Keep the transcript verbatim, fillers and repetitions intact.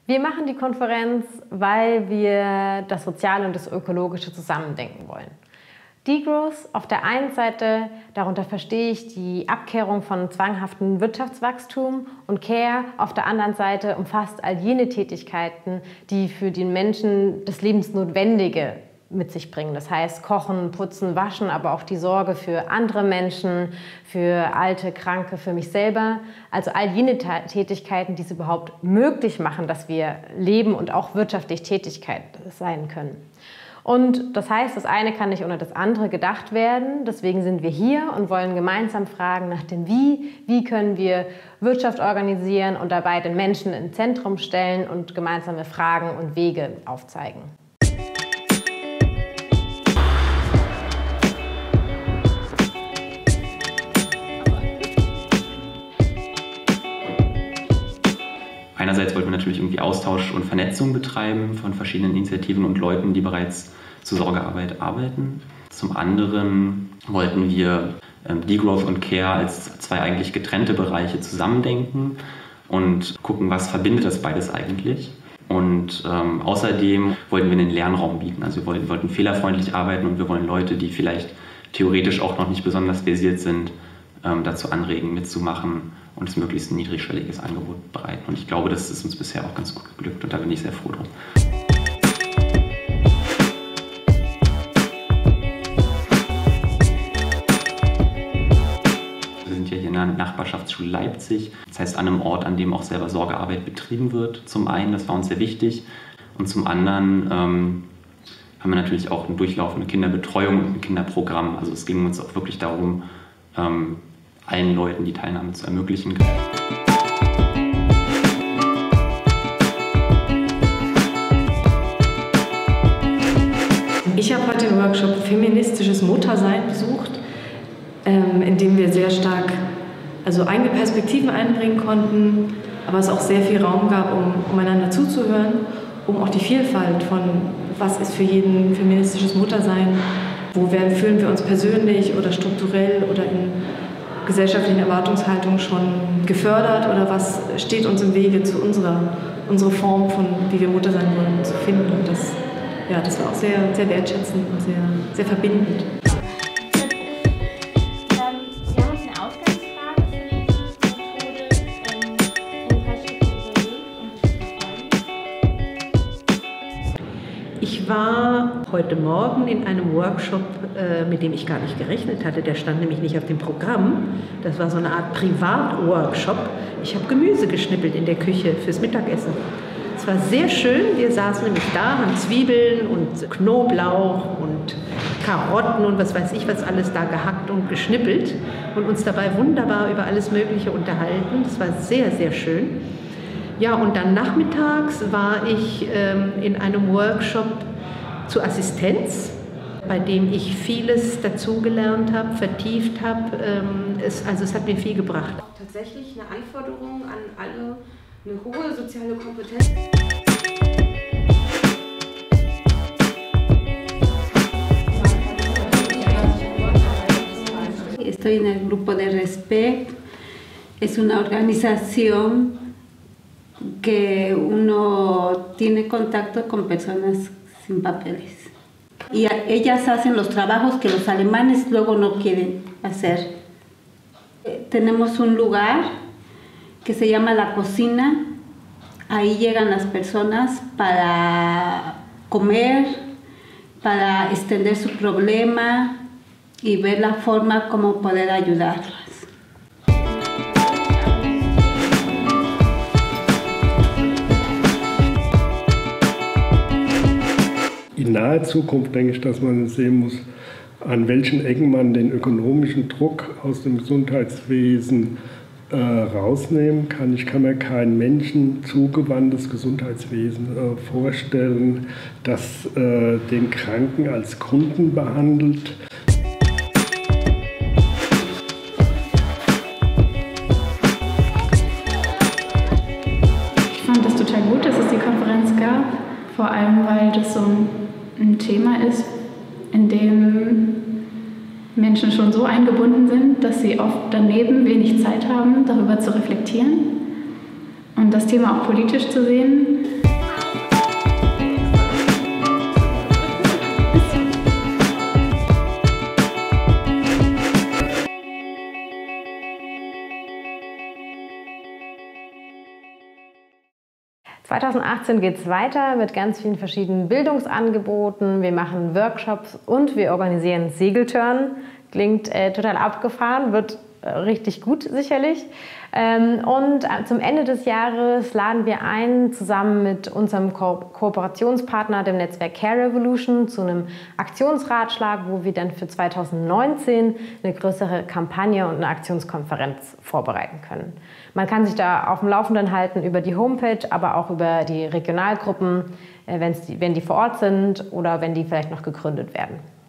Wir machen die Konferenz, weil wir das Soziale und das Ökologische zusammendenken wollen. Degrowth auf der einen Seite, darunter verstehe ich die Abkehrung von zwanghaftem Wirtschaftswachstum, und Care auf der anderen Seite umfasst all jene Tätigkeiten, die für den Menschen das Lebensnotwendige mit sich bringen. Das heißt Kochen, Putzen, Waschen, aber auch die Sorge für andere Menschen, für Alte, Kranke, für mich selber. Also all jene Tätigkeiten, die es überhaupt möglich machen, dass wir leben und auch wirtschaftlich Tätigkeit sein können. Und das heißt, das eine kann nicht ohne das andere gedacht werden. Deswegen sind wir hier und wollen gemeinsam fragen nach dem Wie. Wie können wir Wirtschaft organisieren und dabei den Menschen ins Zentrum stellen und gemeinsame Fragen und Wege aufzeigen. Einerseits wollten wir natürlich irgendwie Austausch und Vernetzung betreiben von verschiedenen Initiativen und Leuten, die bereits zur Sorgearbeit arbeiten. Zum anderen wollten wir ähm, Degrowth und Care als zwei eigentlich getrennte Bereiche zusammendenken und gucken, was verbindet das beides eigentlich. Und ähm, außerdem wollten wir einen Lernraum bieten. Also wir wollten, wollten fehlerfreundlich arbeiten und wir wollen Leute, die vielleicht theoretisch auch noch nicht besonders versiert sind, ähm, dazu anregen, mitzumachen und es möglichst ein niedrigschwelliges Angebot bereiten. Und ich glaube, das ist uns bisher auch ganz gut geglückt und da bin ich sehr froh drum. Wir sind ja hier in der Nachbarschaftsschule Leipzig, das heißt an einem Ort, an dem auch selber Sorgearbeit betrieben wird. Zum einen, das war uns sehr wichtig, und zum anderen ähm, haben wir natürlich auch eine durchlaufende Kinderbetreuung und ein Kinderprogramm. Also es ging uns auch wirklich darum, ähm, allen Leuten die Teilnahme zu ermöglichen. Ich habe heute den Workshop Feministisches Muttersein besucht, ähm, in dem wir sehr stark also eigene Perspektiven einbringen konnten, aber es auch sehr viel Raum gab, um, um einander zuzuhören, um auch die Vielfalt von was ist für jeden feministisches Muttersein, wo werden, fühlen wir uns persönlich oder strukturell oder in gesellschaftlichen Erwartungshaltung schon gefördert oder was steht uns im Wege zu unserer, unserer Form von, wie wir Mutter sein wollen, zu finden. Und das, ja, das war auch sehr, sehr wertschätzend und sehr, sehr verbindend. Ich war heute Morgen in einem Workshop, äh, mit dem ich gar nicht gerechnet hatte. Der stand nämlich nicht auf dem Programm. Das war so eine Art Privat-Workshop. Ich habe Gemüse geschnippelt in der Küche fürs Mittagessen. Es war sehr schön. Wir saßen nämlich da, haben Zwiebeln und Knoblauch und Karotten und was weiß ich was alles da gehackt und geschnippelt und uns dabei wunderbar über alles Mögliche unterhalten. Das war sehr, sehr schön. Ja, und dann nachmittags war ich ähm, in einem Workshop zur Assistenz, bei dem ich vieles dazugelernt habe, vertieft habe. Ähm, es, also es hat mir viel gebracht. Tatsächlich eine Anforderung an alle, eine hohe soziale Kompetenz. Estoy en el grupo de Respect. Es una organización que uno tiene contacto con personas sin papeles. Y ellas hacen los trabajos que los alemanes luego no quieren hacer. Tenemos un lugar que se llama La Cocina. Ahí llegan las personas para comer, para extender su problema y ver la forma como poder ayudarlas. In naher Zukunft denke ich, dass man sehen muss, an welchen Ecken man den ökonomischen Druck aus dem Gesundheitswesen äh, rausnehmen kann. Ich kann mir kein menschenzugewandtes Gesundheitswesen äh, vorstellen, das äh, den Kranken als Kunden behandelt. Ich fand das total gut, dass es die Konferenz gab, vor allem weil das so ein ein Thema ist, in dem Menschen schon so eingebunden sind, dass sie oft daneben wenig Zeit haben, darüber zu reflektieren. und das Thema auch politisch zu sehen. zweitausendachtzehn geht es weiter mit ganz vielen verschiedenen Bildungsangeboten. Wir machen Workshops und wir organisieren Segeltörn. Klingt äh, total abgefahren, wird äh, richtig gut sicherlich. Ähm, und äh, zum Ende des Jahres laden wir ein, zusammen mit unserem Ko- Kooperationspartner, dem Netzwerk Care Revolution, zu einem Aktionsratschlag, wo wir dann für zweitausendneunzehn eine größere Kampagne und eine Aktionskonferenz vorbereiten können. Man kann sich da auf dem Laufenden halten über die Homepage, aber auch über die Regionalgruppen, äh, wenn's die, wenn die vor Ort sind oder wenn die vielleicht noch gegründet werden.